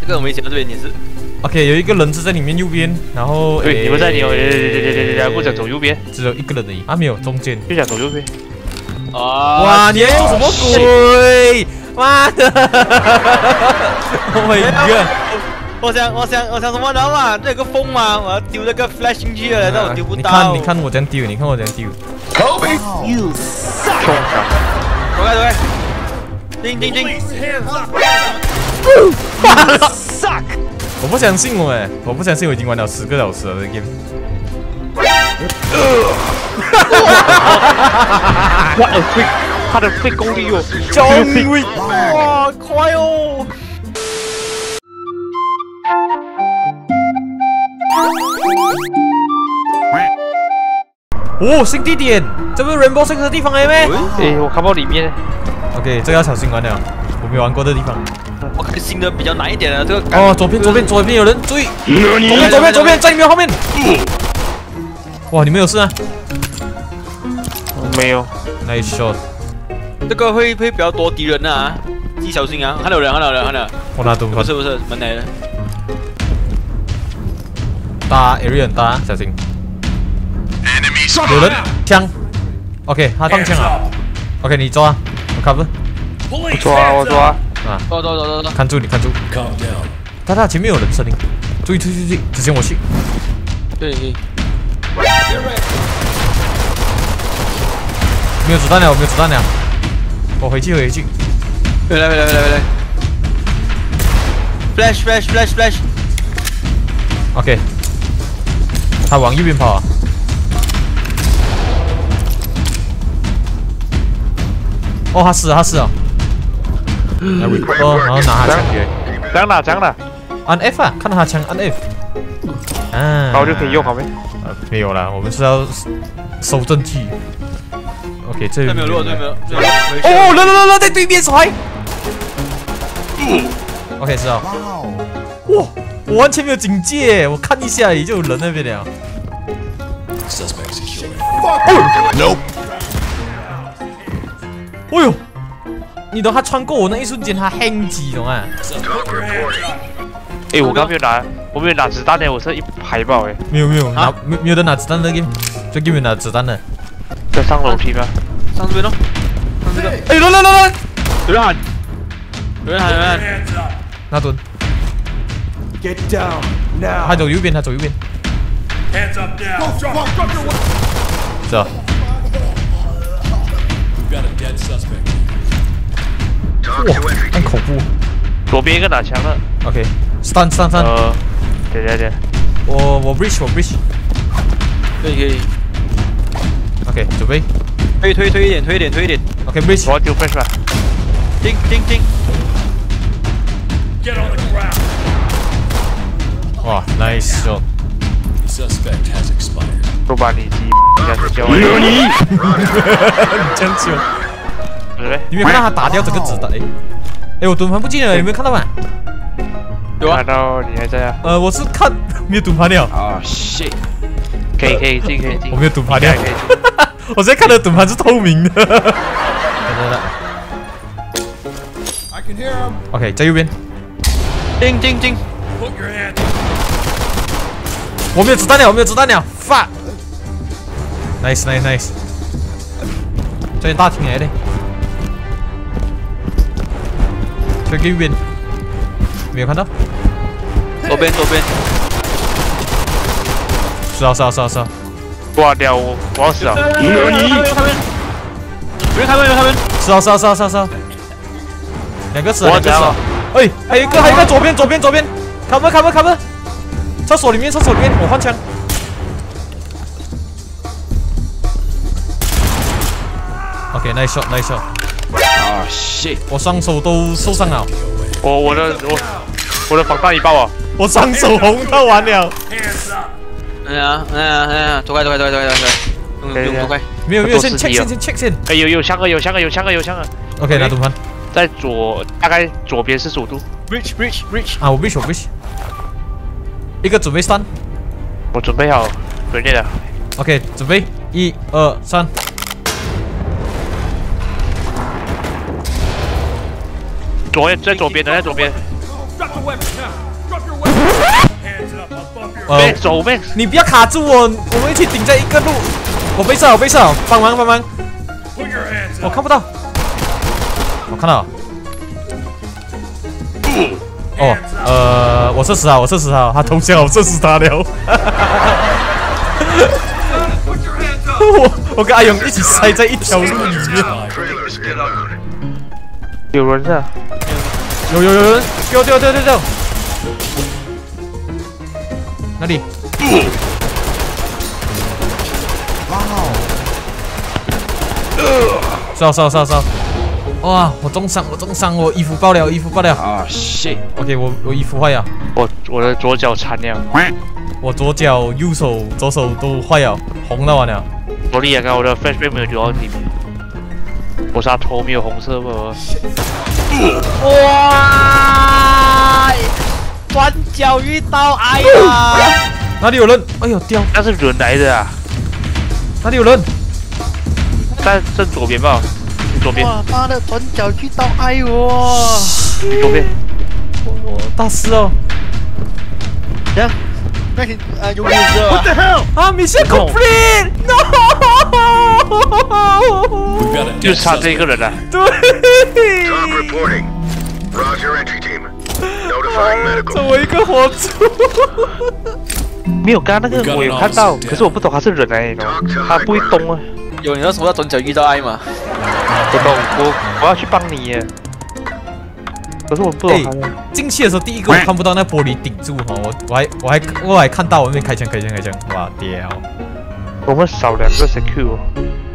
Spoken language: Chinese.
这个很危险，这边也是。 OK， 有一个人质在里面右边，然后对，你们在你不想走右边， 只有一个人而已，啊没有中间， 就想走右边。 啊！ 哇，你在做什么鬼？妈的 ！Oh my god！ 我想什么？然后啊，这有个风嘛，我要丢那个 flash 进去了，但我丢不到。 你看我这样丢，你看我这样丢。 You suck！ 走开！叮！Suck！ 我不相信我不相信我已经玩了10个小时了这个 game。 哇，他的肺功力哦， 救命！ 哇，快哦！ 哦，新地点，这不是 Rainbow Six 的地方了咩？ 诶，我看不到里面。 OK， 这个要小心玩了，我没玩过的地方。 我看新的比较难一点的这个。 哦，左边有人，注意！左边，在你们后面。哇，你们有事啊？ 没有。 Nice shot。 这个会比较多敌人啊，自己小心啊！看到人。 我拿盾牌。 不是，门来了。 大 area 很大，小心。有人枪。OK， 他放枪了。OK， 你抓，我 cover。 我抓。 啊， 走。 看住。他前面有人声音，注意，之前我去。 对。 没有子弹了，我回去。 回来。Flash。 OK， 他往右边跑啊。哦，他死了。哦，然后拿他枪给。 讲哪？ 按 F 啊，看到他枪按 F。啊， 然后就可以用好没？ 没有啦，我们是要收证据。OK， 这里没有落。 哦，人在对面甩。OK， 知道。哇，我完全没有警戒，我看一下而已就有人那边了。哦 ，Nope。哎呦，你懂他穿过我那一瞬间，他 hang 机，懂啊？ 哎，我刚没有拿子弹呢，我是一排爆哎。 没有人拿子弹的 game， 这 game 没有拿子弹的。 在上楼梯吗？ 上这边咯，上这个。 哎，人！有人喊，拿盾。 Get down now！ 他走右边。 Hands up now！ 是啊。哇，很恐怖。 左边一个拿枪了。 OK， stun。 对。 我 bridge。 可以。 OK， 准备。 推一点。 OK bridge。 我要丢 flash 吧。 叮。 Get on the ground！ 哇 ，nice shot。 Suspect has expired。 都把你鸡下去交。 你这样久。你没有看到他打掉整个子弹？哎，我盾牌不见了，有没有看到吗？ 有啊。 看到你还在啊？ 我是看没有盾牌了。 啊 shit！ 可以进。 我没有盾牌了。我现在看的盾牌是透明的。 I can hear him。 OK， 在右边。 叮。 Put your hand。 我没有子弹了。Fuck。Nice。这边大厅来的。这个右边。没有看到。 左边。 是啊。 挂掉我要死啊！ 有人开门。 是啊。两个死。哎，还有一个左边。cover。厕所里面，我换枪。OK，nice shot。 啊 shit！ 我双手都受伤了。 我的防弹一爆啊！ 我双手红到完了。 Hands up！ 哎呀，走开！走开！ 没有，先 check 先。 哎，有枪啊！ OK， 拿盾牌。 在大概左边45度。 Bridge！ 啊，我 bridge。一个准备3。 我准备好grenade了。 OK， 准备1、2、3。 在左边。 Drop your weapon. Hands up, I'll bump your ，Max 走 Max， 你不要卡住我，我们一起顶在一个路。我被射，我被射，帮忙帮忙！ Put your hands 我 up. 看不到，我看到了。哦，我射死他，我射死他，他投降了，我射死他了。我跟阿勇一起塞在一条路里面。 Trailers inbound. 有人是？ 有人，丢！哪里？烧！哇，我中伤，我衣服爆了， 啊shit！ OK， 我衣服坏了， 我的左脚残了， 我左脚、右手、左手都坏了，红到完了。 我厉害啊！我的 flashbang 没有流到里面，我是他头没有红色吧？ 哇！转角遇到爱啊！ 哪里有人？哎呦，掉！ 那是人来的啊！ 哪里有人？ 在正左边吧，左边， 哇妈的，转角遇到爱哇！ 左边。 我大师哦！ 呀，那你有没有事啊 What the hell? 啊，mission complete！ No！ We've got a 就 dead 差这个 suspect. 人了。 对。 Talk reporting. Roger entry team. Notifying 怎 medical. 么一个活猪？ 没有，刚刚那个我有看到，可是我不懂他是人来的，他不会动啊。 有你那时候要转角遇到爱吗？ 不懂，我要去帮你耶。可是我不懂他的。 进去的时候，第一个我看不到那玻璃顶住哈，我还看到我那边开枪，哇屌！ 我们少2个 secure 哦。